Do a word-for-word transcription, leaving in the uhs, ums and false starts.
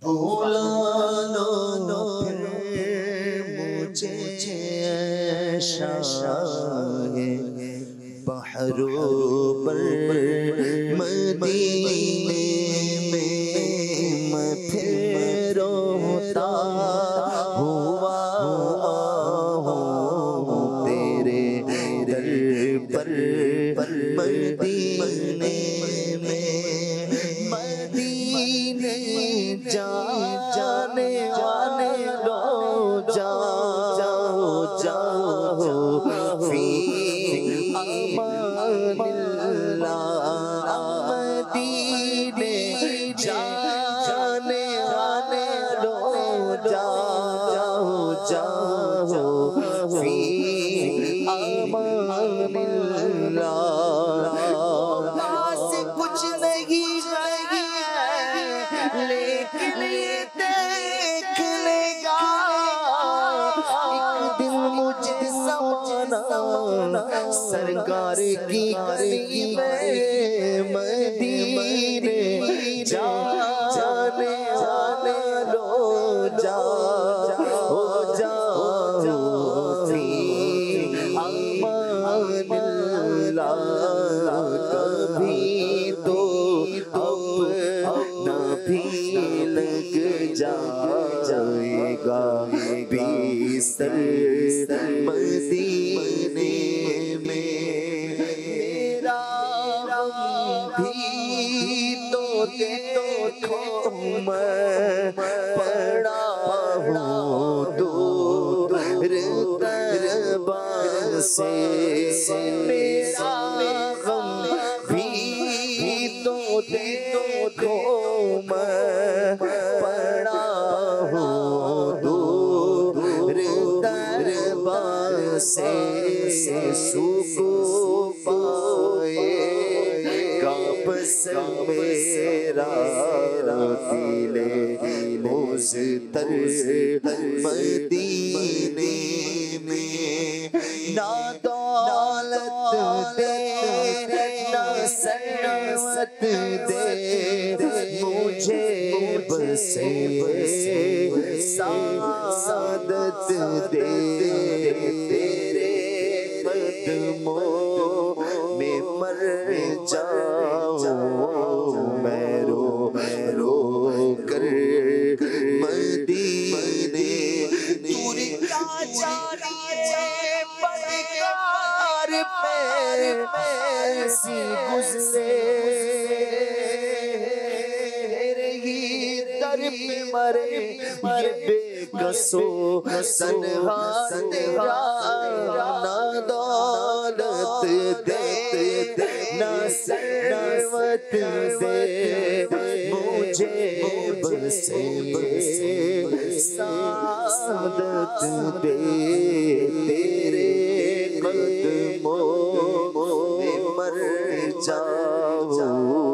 بلا لو پھر مجھے شاہ بحر و بر مدینے میں میں پھر روتا ہوا ہوں تیرے در پر مدینے میں مدینے جانے والے لو جاؤ جاؤ فی امان اللہ مدینے جانے والے لو جاؤ جاؤ فی امان اللہ پاس کچھ نہیں ہے لیکن یہ دیکھ لے گا ایک دن مجھے زمانہ سرکار کی گلی میں مدینے جانے والے لو جاؤ جاؤ فی امان اللہ کبھی تو اپنا بھی لگ جائے گا بستر مدینے میں میرا غم بھی تو دیکھو میں پڑا ہوں دور دربار سے میرا غم بھی تو دیکھو میں پڑا ہوں دور دربار سے سکون پائے گا بس میرا دل مضطر مدینے میں نہ دولت دے نہ ثروت دے مجھے بس سعادت دے تیرے قدموں میں مر جاؤں میں رو رو کر مدینے دور کیا جانے بدکار پیر ایسی گزرے رہی در پہ مرے یہ بے کسو تنہا تیرا نہ دولت دے نہ ثروت دے مجھے بس سعادت دے تیرے قدموں میں مر جاؤ